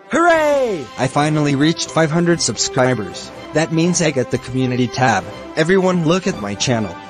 Hooray! I finally reached 500 subscribers. That means I get the community tab. Everyone look at my channel.